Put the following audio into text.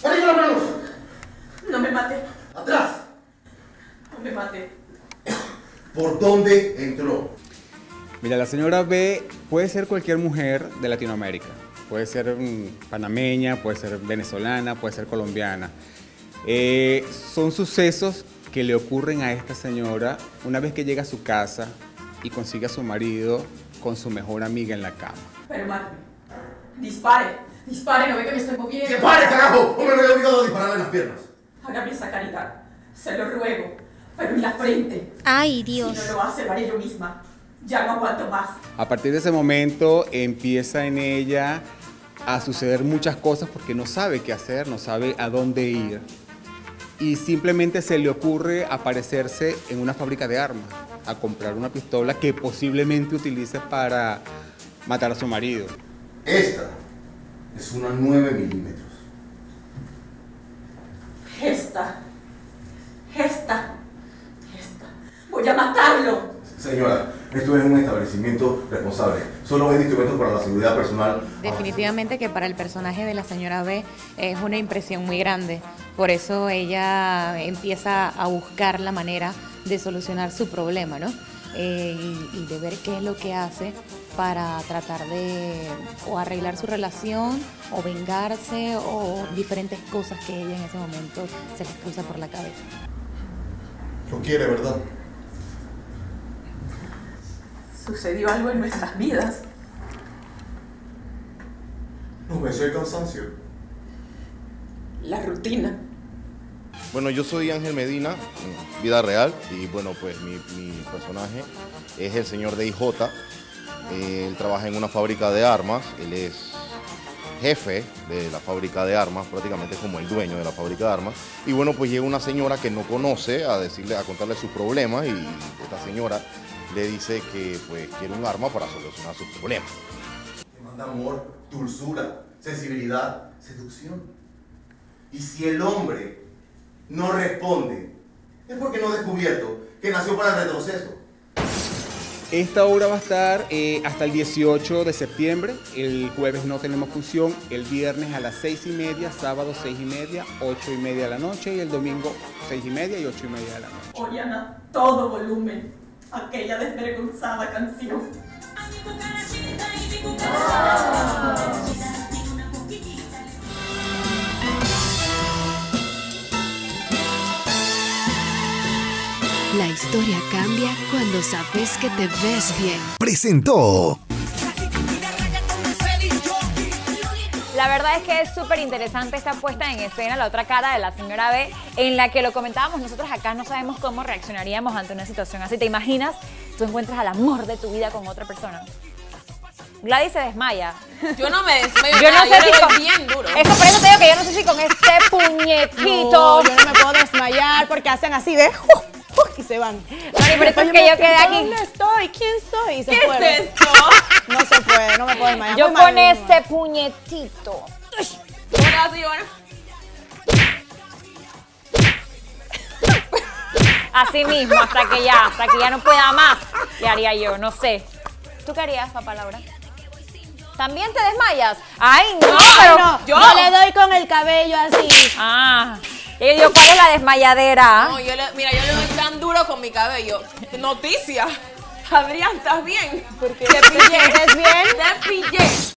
¡Arriba las manos! No me mate. ¡Atrás! No me mate. ¿Por dónde entró? Mira, la señora B puede ser cualquier mujer de Latinoamérica. Puede ser panameña, puede ser venezolana, puede ser colombiana. Son sucesos que le ocurren a esta señora una vez que llega a su casa y consigue a su marido con su mejor amiga en la cama. Pero máteme. Dispare. Dispare, no ve que me estoy moviendo. ¡Que pare, carajo! ¡Hombre, me he obligado a dispararle en las piernas! Hágame esa caridad. Se lo ruego. Pero en la frente. Ay, Dios. Si no lo hace, lo haré yo misma. Ya no aguanto más. A partir de ese momento empieza en ella a suceder muchas cosas porque no sabe qué hacer, no sabe a dónde ir. Y simplemente se le ocurre aparecerse en una fábrica de armas, a comprar una pistola que posiblemente utilice para matar a su marido. Esta es una 9 milímetros. Esta. Voy a matarlo. Señora, esto es un establecimiento responsable. Solo vende instrumentos para la seguridad personal. Definitivamente que para el personaje de la señora B es una impresión muy grande. Por eso ella empieza a buscar la manera de solucionar su problema, ¿no? Y de ver qué es lo que hace para tratar de o arreglar su relación o vengarse o diferentes cosas que ella en ese momento se les cruza por la cabeza. Lo quiere, ¿verdad? Sucedió algo en nuestras vidas. No me el cansancio. La rutina. Bueno, yo soy Ángel Medina, en vida real, y bueno, pues mi personaje es el señor DIJ. Él trabaja en una fábrica de armas, él es jefe de la fábrica de armas, prácticamente como el dueño de la fábrica de armas. Y bueno, pues llega una señora que no conoce a contarle sus problemas, y esta señora le dice que pues quiere un arma para solucionar sus problemas. Demanda amor, dulzura, sensibilidad, seducción. Y si el hombre no responde, es porque no ha descubierto que nació para el retroceso. Esta obra va a estar hasta el 18 de septiembre, el jueves no tenemos función, el viernes a las 6:30, sábado 6:30, 8:30 de la noche y el domingo 6:30 y 8:30 de la noche. Oigan a todo volumen aquella desvergonzada canción. La historia cambia cuando sabes que te ves bien. Presentó. La verdad es que es súper interesante esta puesta en escena, la otra cara de la señora B, en la que lo comentábamos nosotros acá, no sabemos cómo reaccionaríamos ante una situación así. ¿Te imaginas? Tú encuentras al amor de tu vida con otra persona. Gladys se desmaya. Yo no me desmayo. Yo no sé si con bien duro. Eso, por eso te digo que yo no sé si con este puñetito. No, yo no me puedo desmayar porque hacen así, ¿ves? Y se van. Mari, por eso es que yo quedé aquí. ¿Dónde estoy? ¿Quién soy? Y se ¿Qué fueron. es esto? No se puede, no me puedo desmayar. Yo Muy mal, con muy mal. este puñetito. ¿Cómo la hace, Giovanna? Así mismo, hasta que ya no pueda más, le haría yo, no sé. ¿Tú qué harías, papá Laura? ¿También te desmayas? ¡Ay, no! Pero No, yo yo le doy con el cabello así. Ah, y yo digo, ¿cuál es la desmayadera? No, mira, yo le doy tan duro con mi cabello. Noticia. Adrián, ¿estás bien? ¿Te pillé? ¿Estás bien? Te pillé.